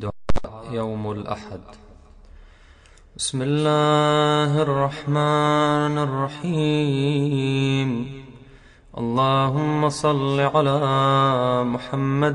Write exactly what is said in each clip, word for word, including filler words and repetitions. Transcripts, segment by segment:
دعاء يوم الأحد. بسم الله الرحمن الرحيم. اللهم صل على محمد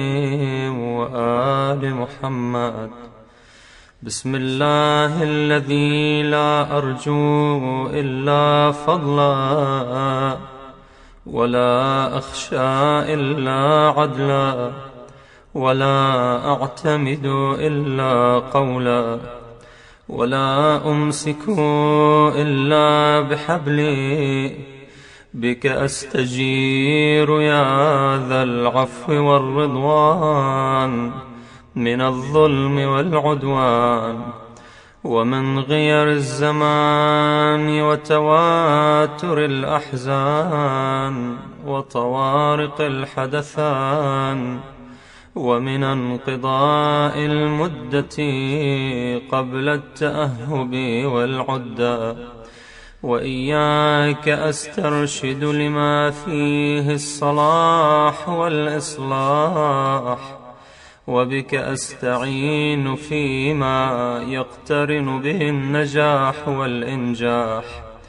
وآل محمد. بسم الله الذي لا أرجو إلا فضلا ولا أخشى إلا عدلا ولا أعتمد إلا قولا ولا أمسك إلا بحبلي. بك أستجير يا ذا العفو والرضوان من الظلم والعدوان ومن غير الزمان وتواتر الأحزان وطوارق الحدثان ومن انقضاء المدة قبل التأهب والعدة. وإياك أسترشد لما فيه الصلاح والإصلاح وبك أستعين فيما يقترن به النجاح والإنجاح.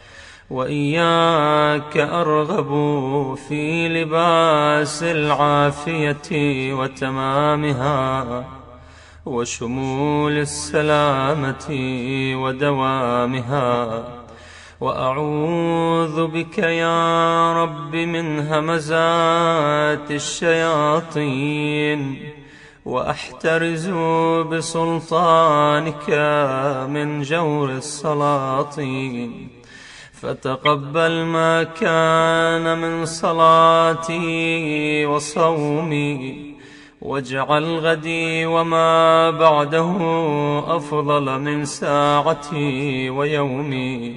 وإياك أرغب في لباس العافية وتمامها وشمول السلامة ودوامها. وأعوذ بك يا رب من همزات الشياطين وأحترز بسلطانك من جور السلاطين. فتقبل ما كان من صلاتي وصومي واجعل غدي وما بعده أفضل من ساعتي ويومي.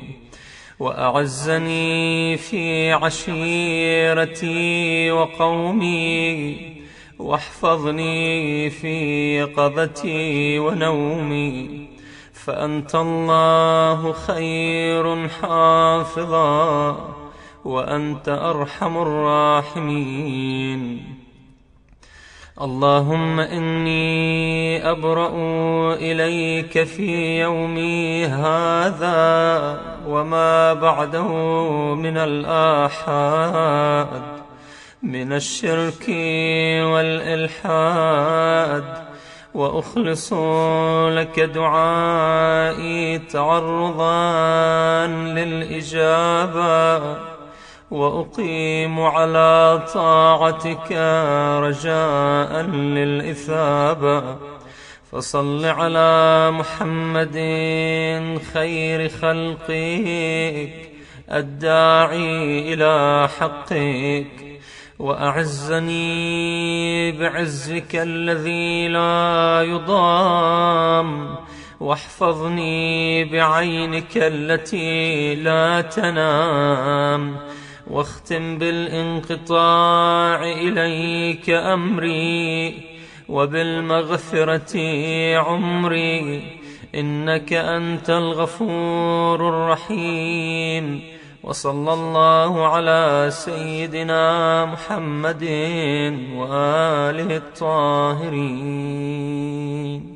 وأعزني في عشيرتي وقومي واحفظني في يقظتي ونومي. فأنت الله خير حافظا وأنت أرحم الراحمين. اللهم إني أبرأ إليك في يومي هذا وما بعده من الآحاد من الشرك والإلحاد. وأخلص لك دعائي تعرضا للإجابة وأقيم على طاعتك رجاء للإثابة. فصل على محمد خير خلقك الداعي إلى حقك. وأعزني بعزك الذي لا يضام واحفظني بعينك التي لا تنام. واختم بالانقطاع إليك أمري وبالمغفرة عمري. إنك أنت الغفور الرحيم. وصلى الله على سيدنا محمد وآله الطاهرين.